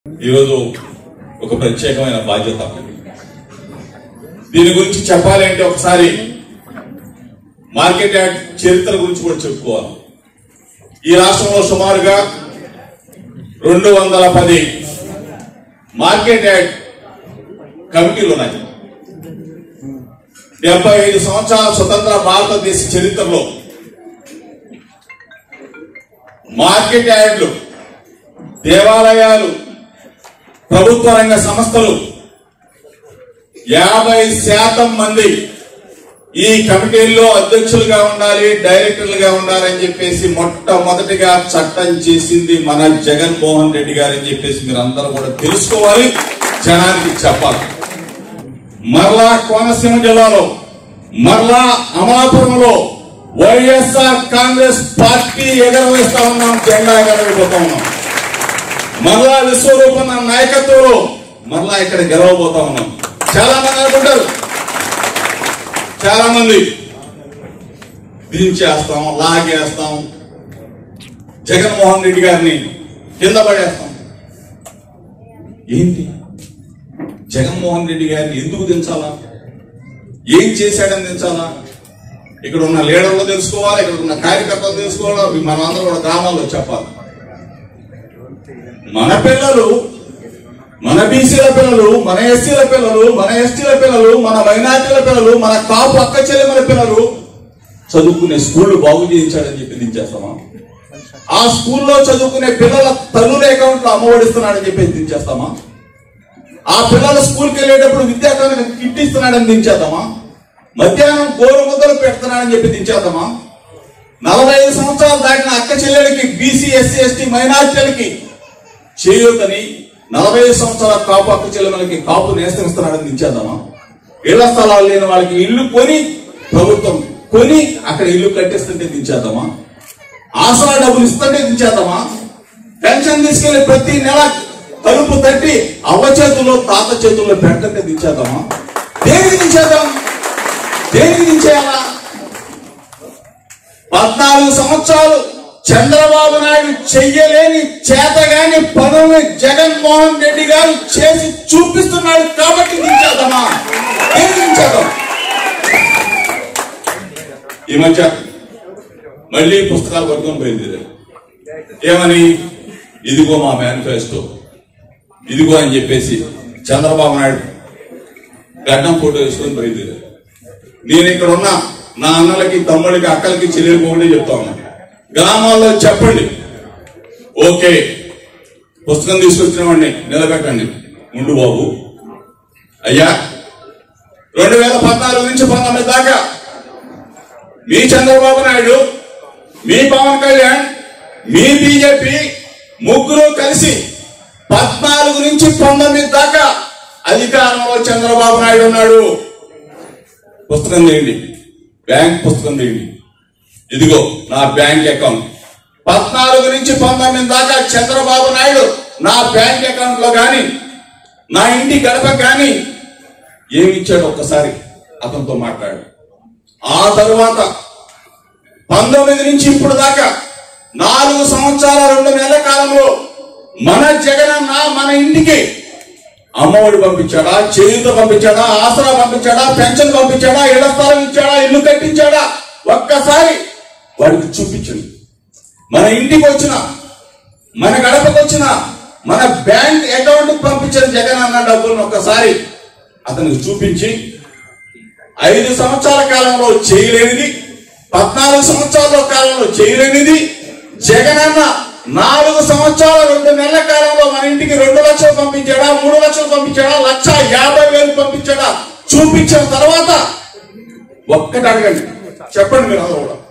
ఈరోజు ఒక ప్రత్యేకమైన బాధ్యత. దీని గురించి చెప్పాలి అంటే ఒకసారి మార్కెట్ యార్డ్ చరిత్ర గురించి కూడా చెప్పుకోవాలి. ఈ రాష్ట్రంలో సుమారుగా 210 మార్కెట్ యార్డ్ కమిటీలు ఉన్నాయి. 75 సంవత్సరాల స్వతంత్ర భారతదేశ చరిత్రలో మార్కెట్ యార్డ్లు, దేవాలయాలు, ప్రభుత్వ రంగ సంస్థలు 50% మంది ఈ కమిటీల్లో అధ్యక్షులుగా ఉండాలి, డైరెక్టర్లుగా ఉండాలని చెప్పేసి మొట్టమొదటిగా చట్టం చేసింది మన జగన్మోహన్ రెడ్డి గారు అని చెప్పేసి మీరు అందరూ కూడా తెలుసుకోవాలి, జనానికి చెప్పాలి. మరలా కోనసీమ జిల్లాలో, మరలా అమలాపురంలో వైఎస్ఆర్ కాంగ్రెస్ పార్టీ ఎగరవేస్తా ఉన్నాం, జెండా ఎగరవేయబోతా ఉన్నాం. మరలా విశ్వరూపన్న నాయకత్వంలో మరలా ఇక్కడ గెలవబోతా ఉన్నాం. చాలా మంది అనుకుంటారు, చాలా మంది దించేస్తాం, లాగేస్తాం, జగన్మోహన్ రెడ్డి గారిని కింద పడేస్తాం. ఏంటి జగన్మోహన్ రెడ్డి గారిని ఎందుకు దించాలా? ఏం చేశాడని దించాలా? ఇక్కడ ఉన్న లీడర్లు తెలుసుకోవాలి, ఇక్కడ ఉన్న కార్యకర్తలు తెలుసుకోవాలి, మనందరం కూడా గ్రామాల్లో చెప్పాలి. మన పిల్లలు, మన బీసీల పిల్లలు, మన ఎస్సీల పిల్లలు, మన ఎస్టీల పిల్లలు, మన మైనార్టీల పిల్లలు, మన కాపు అక్క చెల్లెమల పిల్లలు చదువుకునే స్కూళ్లు బాగు చేయించాడని చెప్పి దించేస్తామా? ఆ స్కూల్లో చదువుకునే పిల్లల తల్లుల అకౌంట్లో అమ్మఒడిస్తున్నాడని చెప్పి దించేస్తామా? ఆ పిల్లల స్కూల్కి వెళ్ళేటప్పుడు విద్యార్థులకు కిట్ ఇస్తున్నాడని దించేద్దామా? మధ్యాహ్నం గోరు ముద్దలు పెడుతున్నాడని చెప్పి దించేద్దామా? 45 సంవత్సరాలు దాటిన అక్క చెల్లెలకి, బీసీ, ఎస్సీ, ఎస్టీ, మైనార్టీలకి చేయొద్దని 45 సంవత్సరాల కాపు అక్క చెల్లెలకి కాపు నేస్తమిస్తున్నాడని దించేద్దామా? ఇళ్ల స్థలాలు లేని వాళ్ళకి ఇల్లు కొని, ప్రభుత్వం కొని అక్కడ ఇల్లు కట్టిస్తుంటే దించేద్దామా? ఆసరా డబ్బులు ఇస్తుంటే దించేద్దామా? పెన్షన్ తీసుకెళ్లి ప్రతి నెల తలుపు తట్టి అవ్వ చేతుల్లో, తాత చేతుల్లో పెడుతుంటే దించేద్దామా? దేనికి దించేద్దాం? దేనికి దించేయాలా? 14 సంవత్సరాలు చంద్రబాబు నాయుడు చెయ్యలేని, చేతగాని పనులు జగన్మోహన్ రెడ్డి గారు చేసి చూపిస్తున్నాడు కాబట్టి దించేద్దామా? దేనికి దించేద్దాం? ఈ మధ్య మళ్ళీ పుస్తకాలు పట్టుకొని బయలుదేరారు. ఏమని? ఇదిగో మా మేనిఫెస్టో, ఇదిగో అని చెప్పేసి చంద్రబాబు నాయుడు గడ్డం ఫోటో వేసుకొని బయలుదేరారు. నేను ఇక్కడ ఉన్న నా అన్నలకి, తమ్ముళ్ళకి, అక్కలకి, చెల్లెలకి ఒకటే చెప్తా ఉన్నా, గ్రామాల్లో చెప్పండి, ఓకే పుస్తకం తీసుకొచ్చిన వాడిని నిలబెట్టండి. ముందు బాబు అయ్యా, 2014 నుంచి 19 దాకా మీ చంద్రబాబు నాయుడు, మీ పవన్ కళ్యాణ్, మీ బీజేపీ ముగ్గురు కలిసి 14 నుంచి 19 దాకా అధికారంలో చంద్రబాబు నాయుడు ఉన్నాడు. పుస్తకం తీయండి, బ్యాంక్ పుస్తకం తీయండి, ఇదిగో నా బ్యాంక్ అకౌంట్. 14 నుంచి 19 దాకా చంద్రబాబు నాయుడు నా బ్యాంక్ అకౌంట్ లో గాని, నా ఇంటి గడప గాని ఏమి ఇచ్చాడు ఒక్కసారి అతనితో మాట్లాడు. ఆ తరువాత 19 నుంచి ఇప్పుడు దాకా 4 సంవత్సరాల 2 నెలల కాలంలో మన జగనన్న మన ఇంటికి అమ్మఒడి పంపించాడా, చేయూత పంపించాడా, ఆసరా పంపించాడా, పెన్షన్ పంపించాడా, ఇళ్ల స్థలం ఇచ్చాడా, ఇల్లు కట్టించాడా? ఒక్కసారి వాడికి చూపించండి. మన ఇంటికి వచ్చిన, మన గడపకు వచ్చిన, మన బ్యాంక్ అకౌంట్ పంపించిన జగనన్న డబ్బులను ఒక్కసారి అతనికి చూపించి, 5 సంవత్సరాల కాలంలో చేయలేనిది, 14 సంవత్సరాల కాలంలో చేయలేనిది జగనన్న 4 సంవత్సరాల 2 నెలల కాలంలో మన ఇంటికి 2 లక్షలు పంపించాడా, 3 లక్షలు పంపించాడా, 1,50,000 పంపించాడా? చూపించిన తర్వాత ఒక్కటి అడగండి, చెప్పండి మీరు అందరూ కూడా.